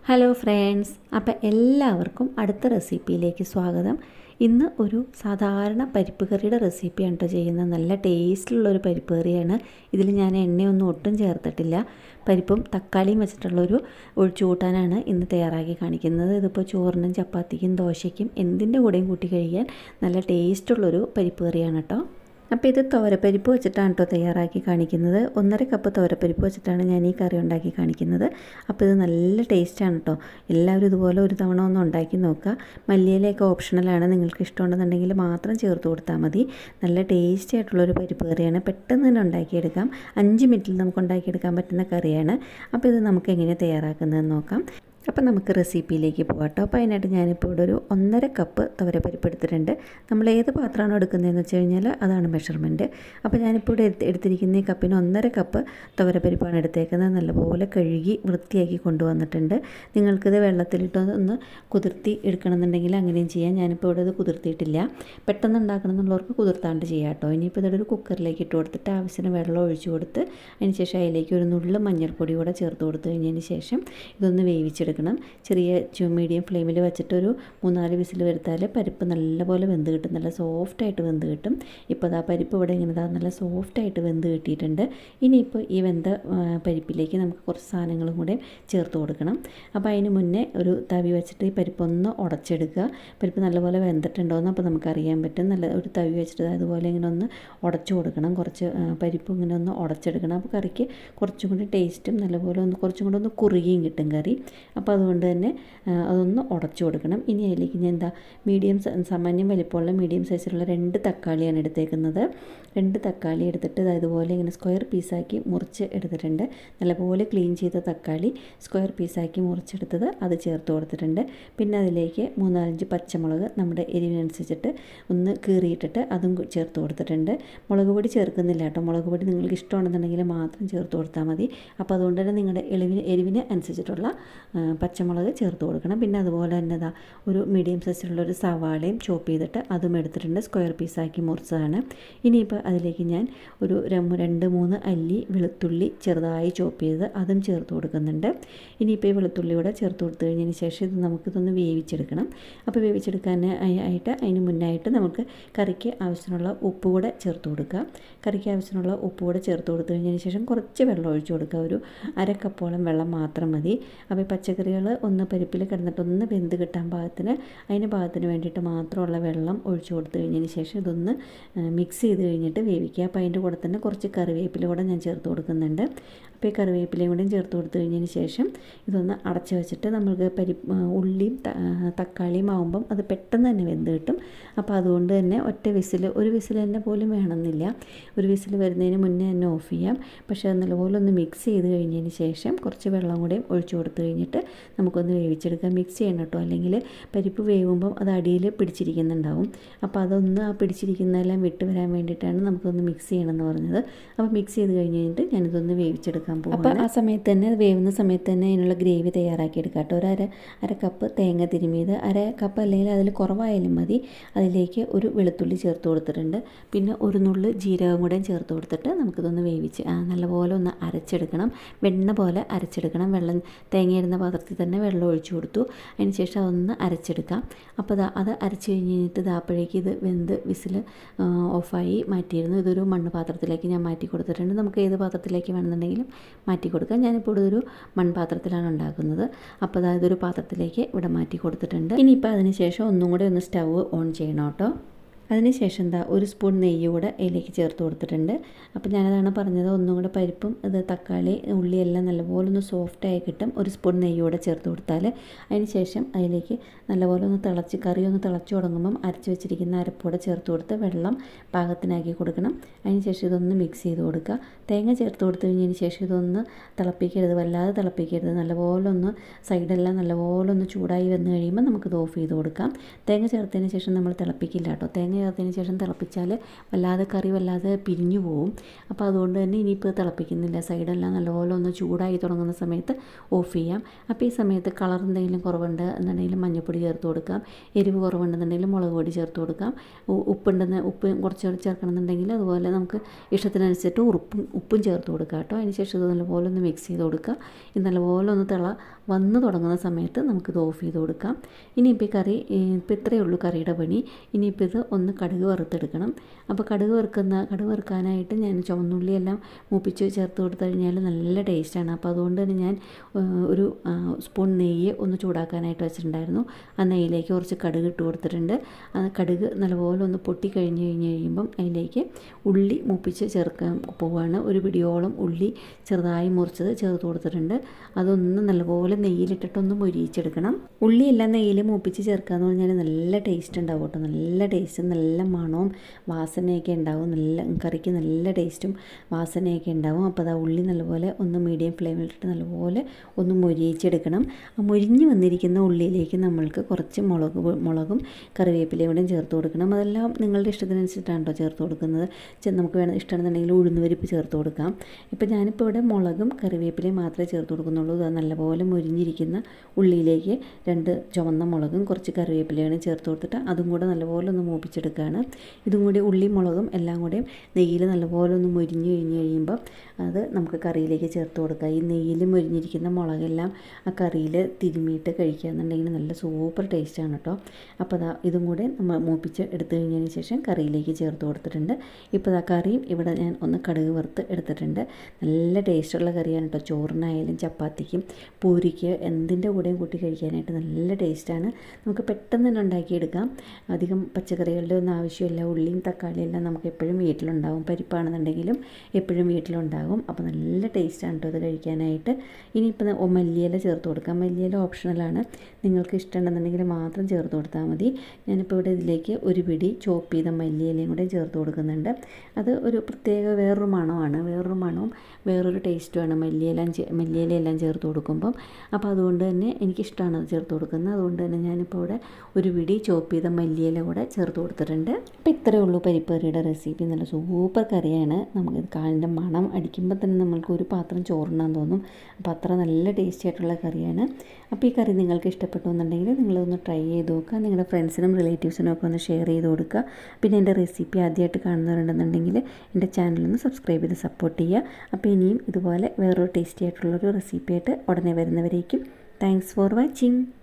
Hello friends, അപ്പോൾ എല്ലാവർക്കും അടുത്ത റെസിപ്പിയിലേക്ക് സ്വാഗതം. ഇന്ന് ഒരു സാധാരണ പരിപ്പ് കറിയുടെ റെസിപ്പിയാണ് കേട്ടോ ചെയ്യുന്നത്. നല്ല ടേസ്റ്റിലുള്ളൊരു പരിപ്പ് കറിയാണ്. ഇതിൽ ഞാൻ എണ്ണയൊന്നും ഒട്ടും ചേർത്തിട്ടില്ല. പരിപ്പും തക്കാളിയും വെച്ചിട്ടുള്ളൊരു ഒഴിച്ചുകൂട്ടാനാണ് ഇന്ന് തയ്യാറാക്കി കാണിക്കുന്നത്. ഇതിപ്പോൾ ചോറിനും ചപ്പാത്തിക്കും ദോശയ്ക്കും എന്തിൻ്റെ കൂടെയും കൂട്ടി കഴിക്കാൻ നല്ല ടേസ്റ്റുള്ളൊരു പരിപ്പ് കറിയാണ് കേട്ടോ. അപ്പോൾ ഇത് തുവരപ്പരിപ്പ് വെച്ചിട്ടാണ് കേട്ടോ തയ്യാറാക്കി കാണിക്കുന്നത്. 1.5 കപ്പ് തുവരപ്പരിപ്പ് വെച്ചിട്ടാണ് ഞാൻ ഈ കറി ഉണ്ടാക്കി കാണിക്കുന്നത്. അപ്പോൾ ഇത് നല്ല ടേസ്റ്റാണ് കേട്ടോ. എല്ലാവരും ഇതുപോലെ ഒരു തവണ ഒന്ന് ഉണ്ടാക്കി നോക്കുക. മല്ലിയിലയൊക്കെ ഓപ്ഷണലാണ്, നിങ്ങൾക്ക് ഇഷ്ടമുണ്ടെന്നുണ്ടെങ്കിൽ മാത്രം ചേർത്ത് കൊടുത്താൽ മതി. നല്ല ടേസ്റ്റി ആയിട്ടുള്ളൊരു പരിപ്പ് കറിയാണ്. പെട്ടെന്ന് തന്നെ ഉണ്ടാക്കിയെടുക്കാം. 5 മിനിറ്റിൽ നമുക്ക് ഉണ്ടാക്കിയെടുക്കാൻ പറ്റുന്ന കറിയാണ്. അപ്പോൾ ഇത് നമുക്ക് എങ്ങനെ തയ്യാറാക്കുന്നതെന്ന് നോക്കാം. അപ്പോൾ നമുക്ക് റെസിപ്പിയിലേക്ക് പോകാം കേട്ടോ. അപ്പോൾ അതിനായിട്ട് ഞാനിപ്പോൾ ഇവിടെ ഒരു 1.5 കപ്പ് തുവരപ്പരിപ്പ് എടുത്തിട്ടുണ്ട്. നമ്മൾ ഏത് പാത്രമാണോ എടുക്കുന്നതെന്ന് വെച്ച് കഴിഞ്ഞാൽ അതാണ് മെഷർമെൻറ്റ്. അപ്പോൾ ഞാനിപ്പോൾ ഇവിടെ എടുത്തിരിക്കുന്ന ഈ കപ്പിന് 1.5 കപ്പ് തുവരപ്പരിപ്പാണ് എടുത്തേക്കുന്നത്. നല്ലപോലെ കഴുകി വൃത്തിയാക്കി കൊണ്ടുവന്നിട്ടുണ്ട്. നിങ്ങൾക്കിത് വെള്ളത്തിലിട്ട് ഒന്ന് കുതിർത്തി എടുക്കണമെന്നുണ്ടെങ്കിൽ അങ്ങനെയും ചെയ്യാം. ഞാനിപ്പോൾ ഇവിടെ ഇത് കുതിർത്തിയിട്ടില്ല. പെട്ടെന്ന് ഉണ്ടാക്കണം എന്നുള്ളവർക്ക് കുതിർത്താണ്ട് ചെയ്യാം കേട്ടോ. ഇനിയിപ്പോൾ ഇതൊരു കുക്കറിലേക്ക് ഇട്ട് കൊടുത്തിട്ട് ആവശ്യത്തിന് വെള്ളം ഒഴിച്ച് കൊടുത്ത് അതിന് ശേഷം അതിലേക്ക് ഒരു നുള്ളു മഞ്ഞൾപ്പൊടി കൂടെ ചേർത്ത് കൊടുത്ത് കഴിഞ്ഞതിന് ശേഷം ഇതൊന്ന് വേവിച്ചെടുക്കണം. ചെറിയ മീഡിയം ഫ്ലെയിമിൽ വെച്ചിട്ട് ഒരു 3-4 വിസിൽ വരുത്താൽ പരിപ്പ് നല്ലപോലെ വെന്ത് കിട്ടും. നല്ല സോഫ്റ്റായിട്ട് വെന്ത് കിട്ടും. ഇപ്പോൾ അതാ പരിപ്പ് ഇവിടെ ഇങ്ങനെ നല്ല സോഫ്റ്റായിട്ട് വെന്ത് കിട്ടിയിട്ടുണ്ട്. ഇനിയിപ്പോൾ ഈ വെന്ത പരിപ്പിലേക്ക് നമുക്ക് കുറച്ച് സാധനങ്ങളും കൂടെ ചേർത്ത് കൊടുക്കണം. അപ്പോൾ അതിന് മുന്നേ ഒരു തവി വെച്ചിട്ട് ഈ പരിപ്പൊന്ന് ഉടച്ചെടുക്കുക. പരിപ്പ് നല്ലപോലെ വെന്തിട്ടുണ്ടോയെന്ന് അപ്പോൾ നമുക്കറിയാൻ പറ്റും. നല്ല ഒരു തവി വെച്ചിട്ട് അതുപോലെ ഇങ്ങനെ ഒന്ന് ഉടച്ചു കൊടുക്കണം. കുറച്ച് പരിപ്പ് ഇങ്ങനെ ഒന്ന് ഉടച്ചെടുക്കണം. അപ്പോൾ കറിക്ക് കുറച്ചും കൂടി ടേസ്റ്റും നല്ലപോലെ കുറച്ചും കൂടെ ഒന്ന് കുറുകിയും കിട്ടും കറി. അപ്പോൾ അതുകൊണ്ട് തന്നെ അതൊന്ന് ഉടച്ചു കൊടുക്കണം. ഇനി അതിലേക്ക് ഞാൻ സാമാന്യം വലിപ്പമുള്ള മീഡിയം സൈസിലുള്ള 2 തക്കാളിയാണ് എടുത്തേക്കുന്നത്. 2 തക്കാളി എടുത്തിട്ട് അതുപോലെ ഇങ്ങനെ സ്ക്വയർ പീസാക്കി മുറിച്ച് എടുത്തിട്ടുണ്ട്. നല്ലപോലെ ക്ലീൻ ചെയ്ത തക്കാളി സ്ക്വയർ പീസാക്കി മുറിച്ചെടുത്തത് അത് ചേർത്ത് കൊടുത്തിട്ടുണ്ട്. പിന്നെ അതിലേക്ക് 3-4 പച്ചമുളക് നമ്മുടെ എരിവിനനുസരിച്ചിട്ട് ഒന്ന് കീറിയിട്ടിട്ട് അതും ചേർത്ത് കൊടുത്തിട്ടുണ്ട്. മുളക് പൊടി ചേർക്കുന്നില്ല കേട്ടോ. മുളക് പൊടി നിങ്ങൾക്ക് ഇഷ്ടമുണ്ടെന്നുണ്ടെങ്കിൽ മാത്രം ചേർത്ത് കൊടുത്താൽ മതി. അപ്പോൾ അതുകൊണ്ട് തന്നെ നിങ്ങളുടെ എരിവിന് അനുസരിച്ചിട്ടുള്ള പച്ചമുളക് ചേർത്ത് കൊടുക്കണം. പിന്നെ അതുപോലെ തന്നെ ഒരു മീഡിയം സൈസിലുള്ളൊരു സവാളയും ചോപ്പ് ചെയ്തിട്ട് അതും എടുത്തിട്ടുണ്ട്. സ്ക്വയർ പീസാക്കി മുറിച്ചതാണ്. ഇനിയിപ്പോൾ അതിലേക്ക് ഞാൻ ഒരു 2-3 അല്ലി വെളുത്തുള്ളി ചെറുതായി ചോപ്പ് ചെയ്ത് അതും ചേർത്ത് കൊടുക്കുന്നുണ്ട്. ഇനിയിപ്പോൾ ഈ വെളുത്തുള്ളി കൂടെ ചേർത്ത് കൊടുത്തു കഴിഞ്ഞതിന് ശേഷം ഇത് നമുക്കിതൊന്ന് വേവിച്ചെടുക്കണം. അപ്പോൾ വേവിച്ചെടുക്കാൻ ആയിട്ട് അതിന് മുന്നായിട്ട് നമുക്ക് കറിക്ക് ആവശ്യത്തിനുള്ള ഉപ്പ് കൂടെ ചേർത്ത് കൊടുക്കുക. കറിക്ക് ആവശ്യത്തിനുള്ള ഉപ്പ് കൂടെ ചേർത്ത് കൊടുത്തു കഴിഞ്ഞതിന് ശേഷം കുറച്ച് വെള്ളം ഒഴിച്ച് കൊടുക്കുക. ഒരു 1/2 കപ്പോളം വെള്ളം മാത്രം മതി. അപ്പോൾ പച്ചക്കറികൾ ഒന്ന് പരിപ്പിൽ കിടന്നിട്ട് ഒന്ന് വെന്ത് കിട്ടാൻ പാകത്തിന് വേണ്ടിയിട്ട് മാത്രമുള്ള വെള്ളം ഒഴിച്ചു കൊടുത്തു കഴിഞ്ഞതിന് ശേഷം ഇതൊന്ന് മിക്സ് ചെയ്ത് കഴിഞ്ഞിട്ട് വേവിക്കുക. അപ്പോൾ അതിൻ്റെ കൂടെ തന്നെ കുറച്ച് കറിവേപ്പില കൂടെ ഞാൻ ചേർത്ത് കൊടുക്കുന്നുണ്ട്. അപ്പോൾ ഈ കറിവേപ്പിലയും കൂടെയും ചേർത്ത് കൊടുത്തു കഴിഞ്ഞതിന് ശേഷം ഇതൊന്ന് അടച്ച് വെച്ചിട്ട് നമുക്ക് ഉള്ളിയും തക്കാളിയും ആകുമ്പം അത് പെട്ടെന്ന് തന്നെ വെന്ത് കിട്ടും. അപ്പോൾ അതുകൊണ്ട് തന്നെ ഒരു വിസിൽ തന്നെ പോലും വേണമെന്നില്ല. ഒരു വിസിൽ വരുന്നതിന് മുന്നേ തന്നെ ഓഫ് ചെയ്യാം. പക്ഷേ അത് നല്ലപോലെ ഒന്ന് മിക്സ് ചെയ്ത് കഴിഞ്ഞതിന് ശേഷം കുറച്ച് വെള്ളം കൂടെയും ഒഴിച്ചു കൊടുത്തു കഴിഞ്ഞിട്ട് നമുക്കൊന്ന് വേവിച്ചെടുക്കാം. മിക്സ് ചെയ്യണം കേട്ടോ, അല്ലെങ്കിൽ പരിപ്പ് വേവുമ്പം അത് അടിയിൽ പിടിച്ചിരിക്കുന്നുണ്ടാവും. അപ്പോൾ അതൊന്ന് പിടിച്ചിരിക്കുന്നതെല്ലാം വിട്ട് വരാൻ വേണ്ടിയിട്ടാണ് നമുക്കൊന്ന് മിക്സ് ചെയ്യണമെന്ന് പറഞ്ഞത്. അപ്പോൾ മിക്സ് ചെയ്ത് കഴിഞ്ഞിട്ട് ഞാനിതൊന്ന് വേവിച്ചെടുക്കാൻ പോകും. അപ്പോൾ ആ സമയത്ത് തന്നെ വേവുന്ന സമയത്ത് തന്നെ അതിനുള്ള ഗ്രേവി തയ്യാറാക്കി എടുക്കാം കേട്ടോ. ഒരു അര കപ്പ് തേങ്ങ തിരുമിയത്, 1/2 കപ്പ് അല്ലെങ്കിൽ അതിൽ കുറവായാലും മതി. അതിലേക്ക് ഒരു വെളുത്തുള്ളി ചേർത്ത് കൊടുത്തിട്ടുണ്ട്. പിന്നെ ഒരു നുള്ളു ജീരകം കൂടെ ചേർത്ത് കൊടുത്തിട്ട് നമുക്കിതൊന്ന് വേവിച്ച് നല്ലപോലെ ഒന്ന് അരച്ചെടുക്കണം. വെണ്ണ പോലെ അരച്ചെടുക്കണം. തേങ്ങയിരുന്ന പാത്രത്തിൽ തന്നെ വെള്ളം ഒഴിച്ചു കൊടുത്തു. അതിന് ശേഷം അതൊന്ന് അരച്ചെടുക്കാം. അപ്പോൾ അത് അരച്ച് കഴിഞ്ഞിട്ട് അപ്പോഴേക്ക് ഇത് വെന്ത് വിസിൽ ഓഫായി മാറ്റിയിരുന്നു. ഇതൊരു മണ്ണ് പാത്രത്തിലേക്ക് ഞാൻ മാറ്റി കൊടുത്തിട്ടുണ്ട്. നമുക്ക് ഏത് പാത്രത്തിലേക്ക് വേണമെന്നുണ്ടെങ്കിലും മാറ്റി കൊടുക്കാം. ഞാനിപ്പോൾ ഇതൊരു മൺപാത്രത്തിലാണ് ഉണ്ടാക്കുന്നത്. അപ്പോൾ ഇതൊരു പാത്രത്തിലേക്ക് ഇവിടെ മാറ്റി കൊടുത്തിട്ടുണ്ട്. ഇനിയിപ്പോൾ അതിന് ശേഷം ഒന്നും കൂടെ ഒന്ന് സ്റ്റവ് ഓൺ ചെയ്യണം കേട്ടോ. അതിനുശേഷം ഒരു സ്പൂൺ നെയ്യ് കൂടെ അതിലേക്ക് ചേർത്ത് കൊടുത്തിട്ടുണ്ട്. അപ്പോൾ ഞാനതാണ് പറഞ്ഞത്, ഒന്നും കൂടെ പരിപ്പും തക്കാളി ഉള്ളിയെല്ലാം നല്ലപോലെ ഒന്ന് സോഫ്റ്റായി കിട്ടും. ഒരു സ്പൂൺ നെയ്യ് കൂടെ ചേർത്ത് കൊടുത്താൽ അതിന് ശേഷം അതിലേക്ക് നല്ലപോലെ കറി ഒന്ന് തിളച്ച് തുടങ്ങുമ്പം അരച്ച് വെച്ചിരിക്കുന്ന അരപ്പൂടെ ചേർത്ത് കൊടുത്ത് വെള്ളം പാകത്തിനാക്കി കൊടുക്കണം. അതിന് ശേഷം ഇതൊന്ന് മിക്സ് ചെയ്ത് കൊടുക്കുക. തേങ്ങ ചേർത്ത് കൊടുത്തു കഴിഞ്ഞതിന് ശേഷം ഇതൊന്ന് തിളപ്പിക്കരുത്, വല്ലാതെ തിളപ്പിക്കരുത്. നല്ലപോലെ സൈഡെല്ലാം നല്ലപോലെ ചൂടായി വന്നു കഴിയുമ്പോൾ നമുക്കിത് ഓഫ് ചെയ്ത് കൊടുക്കാം. തേങ്ങ ചേർത്തതിന് ശേഷം നമ്മൾ തിളപ്പിക്കില്ല കേട്ടോ. തേങ്ങ ചേർത്തതിന് ശേഷം തിളപ്പിച്ചാൽ വല്ലാതെ കറി വല്ലാതെ പിരിഞ്ഞു പോവും. അപ്പോൾ അതുകൊണ്ട് തന്നെ ഇനിയിപ്പോൾ തിളപ്പിക്കുന്നില്ല. സൈഡെല്ലാം നല്ലപോലെ ഒന്ന് ചൂടായി തുടങ്ങുന്ന സമയത്ത് ഓഫ് ചെയ്യാം. അപ്പോൾ ഈ സമയത്ത് കളർ എന്തെങ്കിലും കുറവുണ്ട് എന്നുണ്ടെങ്കിൽ മഞ്ഞൾപ്പൊടി ചേർത്ത് കൊടുക്കാം. എരിവ് കുറവുണ്ടെന്നുണ്ടെങ്കിൽ മുളക് പൊടി ചേർത്ത് കൊടുക്കാം. ഉപ്പ് കുറച്ച് ചേർക്കണമെന്നുണ്ടെങ്കിൽ അതുപോലെ നമുക്ക് ഇഷ്ടത്തിനനുസരിച്ചിട്ട് ഉപ്പും ചേർത്ത് കൊടുക്കാം കേട്ടോ. അതിന് ശേഷം ഇത് നല്ലപോലെ ഒന്ന് മിക്സ് ചെയ്ത് കൊടുക്കുക. ഇത് നല്ലപോലെ ഒന്ന് വന്ന് തുടങ്ങുന്ന സമയത്ത് നമുക്കിത് ഓഫ് ചെയ്ത് കൊടുക്കാം. ഇനിയിപ്പോൾ ഈ കറി ഇപ്പോൾ ഇത്രയേ ഉള്ളൂ കറിയുടെ പണി. ഇനിയിപ്പോൾ ഇത് ഒന്ന് കടുക് വറുത്തെടുക്കണം. അപ്പോൾ കടുക് വറുക്കാനായിട്ട് ഞാൻ ചുവന്നുള്ളിയെല്ലാം മൂപ്പിച്ച് ചേർത്ത് കൊടുത്തു കഴിഞ്ഞാൽ നല്ല ടേസ്റ്റാണ്. അപ്പോൾ അതുകൊണ്ട് തന്നെ ഞാൻ ഒരു സ്പൂൺ നെയ്യ് ഒന്ന് ചൂടാക്കാനായിട്ട് വെച്ചിട്ടുണ്ടായിരുന്നു. ആ നെയ്യിലേക്ക് കുറച്ച് കടുക് ഇട്ട് കൊടുത്തിട്ടുണ്ട്. കടുക് നല്ലപോലെ ഒന്ന് പൊട്ടി കഴിയുമ്പം അതിലേക്ക് ഉള്ളി മൂപ്പിച്ച് ചേർക്കാൻ പോവുകയാണ്. ഒരു പിടിയോളം ഉള്ളി ചെറുതായി മുറിച്ചത് ചേർത്ത് കൊടുത്തിട്ടുണ്ട്. അതൊന്ന് നല്ലപോലെ നെയ്യിലിട്ടിട്ടൊന്ന് മൊരിയിച്ചെടുക്കണം. ഉള്ളിയെല്ലാം നെയ്യിൽ മൂപ്പിച്ച് ചേർക്കാമെന്ന് പറഞ്ഞാൽ നല്ല ടേസ്റ്റ് ഉണ്ടാവും കേട്ടോ. നല്ല ടേസ്റ്റ്, നല്ല മണവും വാസനയൊക്കെ ഉണ്ടാവും. കറിക്ക് നല്ല ടേസ്റ്റും വാസനയൊക്കെ ഉണ്ടാവും. അപ്പോൾ അത് ഉള്ളി നല്ലപോലെ ഒന്ന് മീഡിയം ഫ്ലെയിമിലിട്ടിട്ട് നല്ലപോലെ ഒന്ന് മൊരിയിച്ചെടുക്കണം. ആ മൊരിഞ്ഞ് വന്നിരിക്കുന്ന ഉള്ളിയിലേക്ക് നമ്മൾക്ക് കുറച്ച് മുളകും കറിവേപ്പിലയും കൂടെ ചേർത്ത് കൊടുക്കണം. അതെല്ലാം നിങ്ങളുടെ ഇഷ്ടത്തിനനുസരിച്ചിട്ടാണ് കേട്ടോ ചേർത്ത് കൊടുക്കുന്നത്. നമുക്ക് ഇഷ്ടമാണെന്നുണ്ടെങ്കിൽ ഉഴുന്നുപരിപ്പ് ചേർത്ത് കൊടുക്കാം. ഇപ്പോൾ ഞാനിപ്പോൾ ഇവിടെ മുളകും കറിവേപ്പിലയും മാത്രമേ ചേർത്ത് കൊടുക്കുന്നുള്ളൂ. അത് നല്ലപോലെ മൊരിഞ്ഞിരിക്കുന്ന ഉള്ളിയിലേക്ക് 2 ചുവന്ന മുളകും കുറച്ച് കറിവേപ്പിലയാണ് ചേർത്ത് കൊടുത്തിട്ട് അതും കൂടെ നല്ലപോലെ ഒന്ന് മൂപ്പിച്ചെടുക്കുകയാണ്. ഇതും കൂടി ഉള്ളിയും മുളകും എല്ലാം കൂടെയും നെയ്യിൽ നല്ലപോലെ ഒന്ന് മൊരിഞ്ഞ് കഴിയുമ്പോൾ അത് നമുക്ക് കറിയിലേക്ക് ചേർത്ത് കൊടുക്കാം. ഈ നെയ്യിൽ മൊരിഞ്ഞിരിക്കുന്ന മുളകെല്ലാം ആ കറിയിൽ തിരുമ്മിയിട്ട് കഴിക്കുകയെന്നുണ്ടെങ്കിൽ നല്ല സൂപ്പർ ടേസ്റ്റാണ് കേട്ടോ. അപ്പോൾ ഇതും കൂടെ നമ്മൾ മൂപ്പിച്ച് എടുത്തു കഴിഞ്ഞതിന് ശേഷം കറിയിലേക്ക് ചേർത്ത് കൊടുത്തിട്ടുണ്ട്. ഇപ്പോൾ കറിയും ഇവിടെ ഞാൻ ഒന്ന് കടുക് വറുത്ത് എടുത്തിട്ടുണ്ട്. നല്ല ടേസ്റ്റുള്ള കറിയാണ് കേട്ടോ. ചോറിനായാലും ചപ്പാത്തിക്കും പൂരിക്ക് എന്തിൻ്റെ കൂടെയും കൂട്ടി കഴിക്കാനായിട്ട് നല്ല ടേസ്റ്റാണ്. നമുക്ക് പെട്ടെന്ന് തന്നെ ഉണ്ടാക്കിയെടുക്കാം. അധികം പച്ചക്കറികളുടെ ഒന്നും ആവശ്യമില്ല. ഉള്ളിയും തക്കാളിയും എല്ലാം നമുക്ക് എപ്പോഴും വീട്ടിലുണ്ടാവും. പരിപ്പാണെന്നുണ്ടെങ്കിലും എപ്പോഴും വീട്ടിലുണ്ടാകും. അപ്പോൾ നല്ല ടേസ്റ്റാണ് കേട്ടോ ഇത് കഴിക്കാനായിട്ട്. ഇനിയിപ്പോൾ മല്ലിയില ചേർത്ത് കൊടുക്കാം. മല്ലിയില ഓപ്ഷണലാണ്. നിങ്ങൾക്ക് ഇഷ്ടമുണ്ടെന്നുണ്ടെങ്കിൽ മാത്രം ചേർത്ത് കൊടുത്താൽ മതി. ഞാനിപ്പോൾ ഇവിടെ ഇതിലേക്ക് ഒരു പിടി ചോപ്പ് ചെയ്ത മല്ലിയിലയും കൂടെ ചേർത്ത് കൊടുക്കുന്നുണ്ട്. അത് ഒരു പ്രത്യേക വേറൊരു മണവും വേറൊരു ടേസ്റ്റുമാണ് മല്ലിയിലയെല്ലാം ചേർത്ത് കൊടുക്കുമ്പം. അപ്പോൾ അതുകൊണ്ട് തന്നെ എനിക്കിഷ്ടമാണ് അത് ചേർത്ത് കൊടുക്കുന്നത്. അതുകൊണ്ട് തന്നെ ഞാനിപ്പോൾ ഇവിടെ ഒരു പിടി ചോപ്പ് ചെയ്ത മല്ലിയില കൂടെ ചേർത്ത് കൊടുത്തിട്ടുണ്ട്. അപ്പോൾ ഇത്രയേ ഉള്ളൂ പരിപ്പ് കറിയുടെ റെസിപ്പി. നല്ല സൂപ്പർ കറിയാണ്. നമുക്കിത് കാലിൻ്റെ മണം അടിക്കുമ്പോൾ തന്നെ നമ്മൾക്ക് ഒരു പാത്രം ചോറുണ്ണാൻ തോന്നും. അപ്പോൾ അത്ര നല്ല ടേസ്റ്റി ആയിട്ടുള്ള കറിയാണ്. അപ്പോൾ ഈ കറി നിങ്ങൾക്ക് ഇഷ്ടപ്പെട്ടു എന്നുണ്ടെങ്കിൽ നിങ്ങളൊന്ന് ട്രൈ ചെയ്ത് നോക്കുക. നിങ്ങളുടെ ഫ്രണ്ട്സിനും റിലേറ്റീവ്സിനും ഒക്കെ ഒന്ന് ഷെയർ ചെയ്ത് കൊടുക്കുക. പിന്നെ എൻ്റെ റെസിപ്പി ആദ്യമായിട്ട് കാണുന്നവരുണ്ടെന്നുണ്ടെങ്കിൽ എൻ്റെ ചാനലൊന്ന് സബ്സ്ക്രൈബ് ചെയ്ത് സപ്പോർട്ട് ചെയ്യുക. അപ്പോൾ ഇനിയും ഇതുപോലെ വേറൊരു ടേസ്റ്റി ആയിട്ടുള്ളൊരു റെസിപ്പി ആയിട്ട് ഉടനെ വരുന്നവരേക്കും താങ്ക്സ് ഫോർ വാച്ചിങ്.